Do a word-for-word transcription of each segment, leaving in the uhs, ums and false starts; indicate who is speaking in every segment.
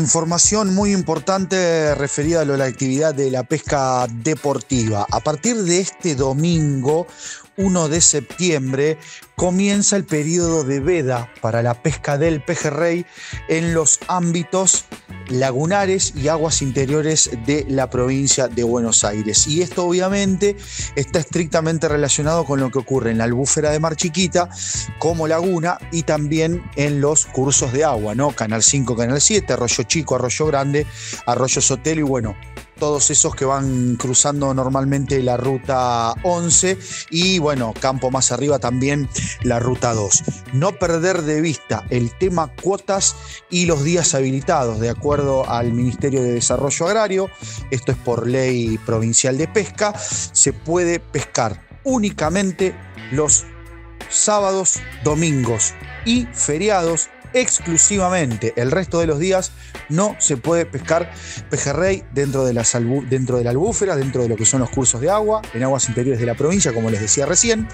Speaker 1: Información muy importante referida a la actividad de la pesca deportiva. A partir de este domingo, primero de septiembre, comienza el periodo de veda para la pesca del pejerrey en los ámbitos lagunares y aguas interiores de la provincia de Buenos Aires. Y esto obviamente está estrictamente relacionado con lo que ocurre en la albúfera de Mar Chiquita como laguna y también en los cursos de agua, ¿no? Canal cinco, Canal siete, Arroyo Chico, Arroyo Grande, Arroyo Sotelo y bueno, todos esos que van cruzando normalmente la ruta once y bueno, campo más arriba también la ruta dos. No perder de vista el tema cuotas y los días habilitados de acuerdo al Ministerio de Desarrollo Agrario. Esto es por ley provincial de pesca. Se puede pescar únicamente los sábados, domingos y feriados exclusivamente. El resto de los días no se puede pescar pejerrey dentro de, las albu dentro de la albúfera, dentro de lo que son los cursos de agua, en aguas interiores de la provincia, como les decía recién.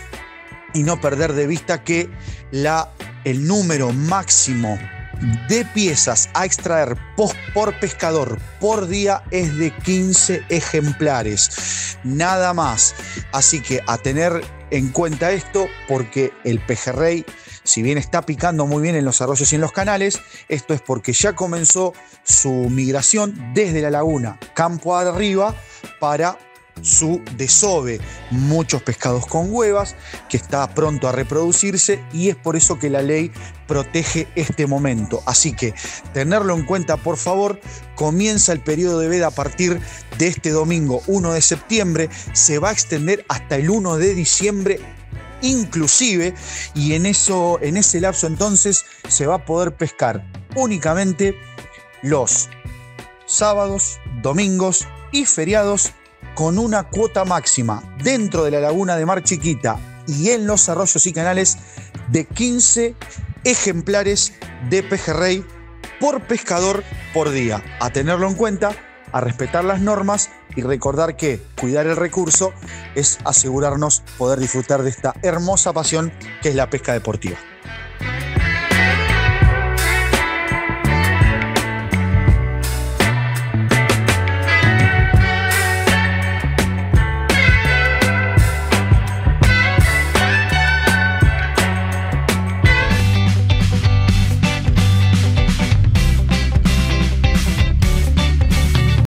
Speaker 1: Y no perder de vista que la, el número máximo de piezas a extraer por pescador por día es de quince ejemplares, nada más. Así que a tener en cuenta esto, porque el pejerrey, si bien está picando muy bien en los arroyos y en los canales, esto es porque ya comenzó su migración desde la laguna campo arriba para su desove. Muchos pescados con huevas que está pronto a reproducirse y es por eso que la ley protege este momento. Así que tenerlo en cuenta, por favor. Comienza el periodo de veda a partir de este domingo primero de septiembre, se va a extender hasta el primero de diciembre inclusive, y en, eso, en ese lapso entonces se va a poder pescar únicamente los sábados, domingos y feriados con una cuota máxima dentro de la laguna de Mar Chiquita y en los arroyos y canales de quince ejemplares de pejerrey por pescador por día. A tenerlo en cuenta, a respetar las normas y recordar que cuidar el recurso es asegurarnos poder disfrutar de esta hermosa pasión que es la pesca deportiva.